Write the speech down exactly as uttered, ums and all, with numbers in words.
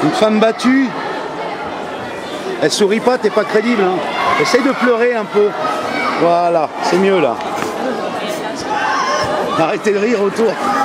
Une femme battue. Elle sourit pas, t'es pas crédible. Hein. Essaye de pleurer un peu. Voilà, c'est mieux là. Arrêtez de rire autour.